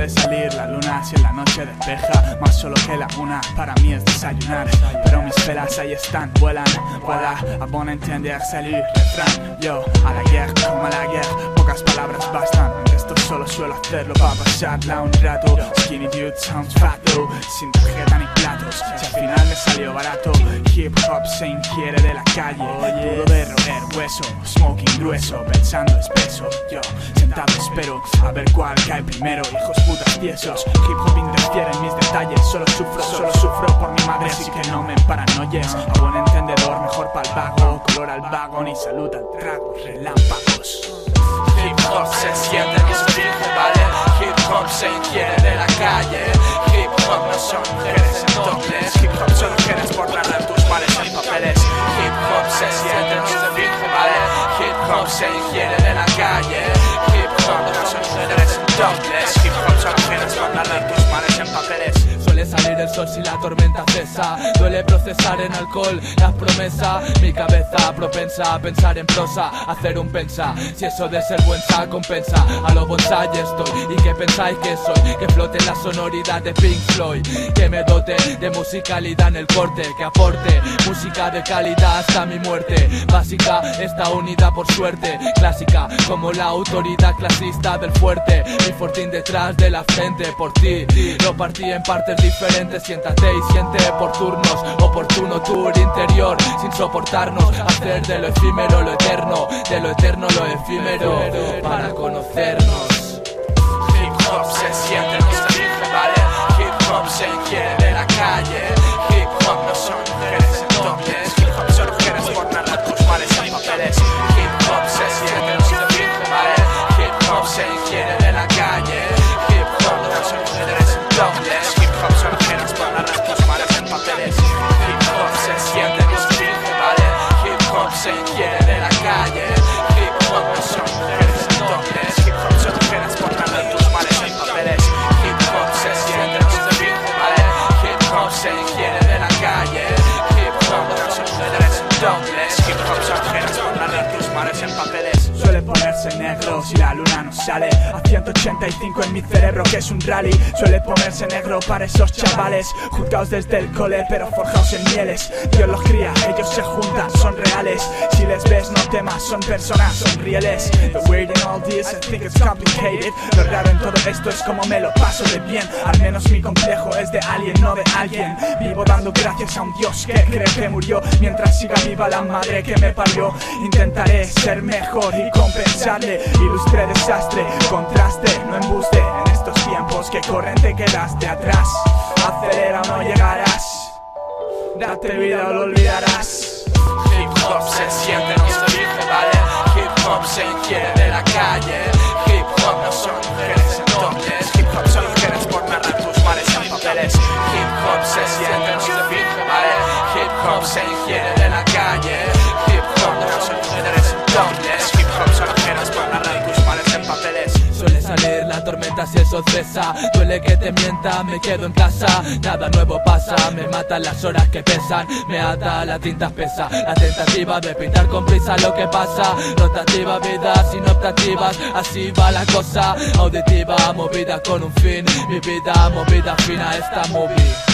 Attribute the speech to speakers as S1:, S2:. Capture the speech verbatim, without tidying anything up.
S1: Suele salir la luna si en la noche despeja, más solo que la una para mí es desayunar. Pero mis pelas ahí están, vuelan, voilà, a bon entender, salut, refrán. Yo, a la guerra como a la guerra, pocas palabras bastan. Esto solo suelo hacerlo para pasarla un rato. Skinny dude sounds fato, sin tarjeta ni platos. Si al final me salió barato, hip hop se ingiere de la calle. Pudo de roer hueso, smoking grueso, pensando espeso. Yo, sentado espero a ver cuál cae primero. Hijos putas tiesos, hip hop interfiere en mis detalles. Solo sufro, solo sufro por mi madre, así que no me paranoies. A buen entendedor, mejor pa'l vago, color al vagón y salud al trago, relámpagos. Hip hop se siente, no se finge, ¿vale? Hip hop se ingiere de la calle. Hip hop no son mujeres en toples. Hip hop son mujeres por narrar tus males en papeles. Hip hop se siente, no se finge, ¿vale? Hip hop se ingiere de la calle. Hip hop no son mujeres en toples. Hip hop son mujeres por narrar tus males en papeles.
S2: Suele salir el sol si la tormenta cesa. Duele procesar en alcohol las promesas. Mi cabeza propensa a pensar en prosa, hacer un pensa. Si eso de ser buen sa compensa, a lo bonsai estoy. ¿Y qué pensáis que soy? Que flote la sonoridad de Pink Floyd, que me dote de musicalidad en el corte, que aporte música de calidad hasta mi muerte. Básica, esta unidad por suerte. Clásica, como la autoridad clasista del fuerte. Mi fortín detrás de la frente. Por ti, lo partí en partes diferentes. Siéntate y siente por turnos. Oportuno tour interior, sin soportarnos. Hacer de lo efímero lo eterno, de lo eterno lo efímero, para conocernos.
S1: Hip hop se siente, no se finge, ¿vale? Hip hop se ingiere de la calle. Hip hop no son mujeres en toples. Hip hop son mujeres por narrar tus males en papeles. Hip hop se siente, no se finge, ¿vale? Hip hop se ingiere de la calle. Hip hop no son mujeres en toples. Hip hop son mujeres por narrar tus males en papeles. Hip hop se siente, no se finge, ¿vale? Hip hop se ingiere de la calle. Hip hop no son mujeres en toples. Hip hop son mujeres por narrar tus males en papeles. Hip hop se siente, no se finge, ¿vale? Hip hop se ingiere de la calle. Hip hop no son mujeres en toples. Hip hop son mujeres por narrar tus males en papeles. Suele ponerse negro si la luna no sale. A ciento ochenta y cinco en mi cerebro que es un rally. Suele ponerse negro para esos chavales, juzgados desde el cole pero forjados en mieles. Dios los cría, ellos se juntan, son reales. Si les ves no temas, son personas, son rieles. The weird in all this, I think it's complicated. Lo raro en todo esto es como me lo paso de bien. Al menos mi complejo es de alguien, no de alguien. Vivo dando gracias a un Dios que cree que murió, mientras siga viva la madre que me parió. Intentaré ser mejor y compensarle. Ilustre desastre, contraste, no embuste. En estos tiempos que corren te quedaste atrás. Acelera o no llegarás. Date vida o lo olvidarás. Hip hop se siente, no se finge, ¿vale? Hip hop se ingiere de la calle. Hip hop no son mujeres en toples. Hip hop son mujeres por narrar tus males en papeles. Hip hop se siente, no se finge, ¿vale? Hip hop se ingiere de la calle. Hip hop no son mujeres en toples. Hip hop son mujeres por narrar tus males en papeles.
S2: Suele salir la tormenta si eso cesa. Duele que te mienta, me quedo en casa. Nada nuevo pasa, me matan las horas que pesan. Me ata la tinta espesa, la tentativa de pintar con prisa lo que pasa. Rotativa vida sin optativas, así va la cosa. Auditiva, movida con un fin. Mi vida movida fina esta movie.